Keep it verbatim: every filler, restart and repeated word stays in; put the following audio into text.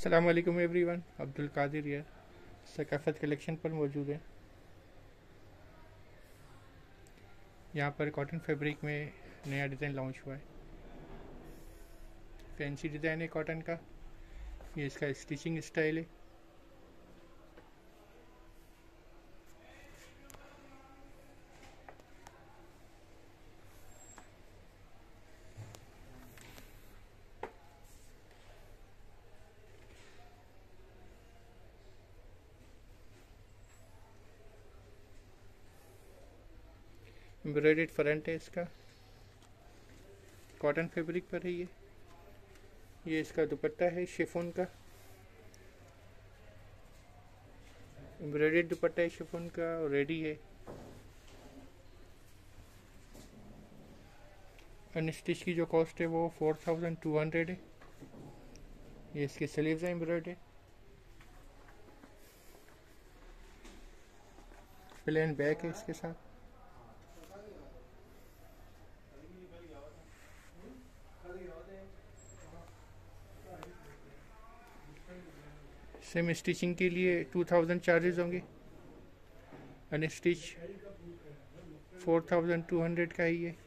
अस्सलाम वालेकुम एवरीवन, अब्दुल कादिर यार सकाफ़त कलेक्शन पर मौजूद है। यहाँ पर कॉटन फैब्रिक में नया डिज़ाइन लॉन्च हुआ है। फैंसी डिज़ाइन है कॉटन का। ये इसका स्टिचिंग स्टाइल है। एम्ब्रॉयडर्ड फ्रंट है इसका, कॉटन फैब्रिक पर है ये। ये इसका दुपट्टा है शिफॉन का, एम्ब्रॉयडर्ड दुपट्टा है शिफॉन का और रेडी है। अनस्टिच की जो कॉस्ट है वो फोर थाउजेंड टू हंड्रेड है। ये इसके स्लीव्स हैं एम्ब्रॉयडर्ड, प्लेन बैक है इसके साथ। सेम स्टिचिंग के लिए टू थाउजेंड चार्जेस होंगे। Unstitch four thousand two hundred का ही है।